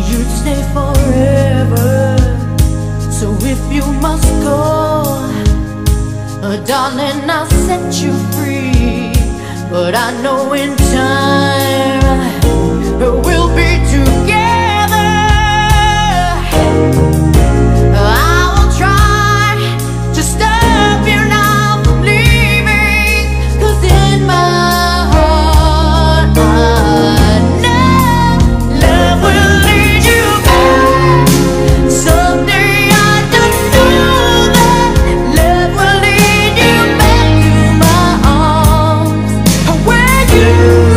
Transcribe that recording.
you'd stay forever. So if you must go, darling, I'll set you free. But I know in time we'll be together. I will try to stop you now from leaving, 'cause in my heart I know love will lead you back. Someday I just know that love will lead you back to my arms, where you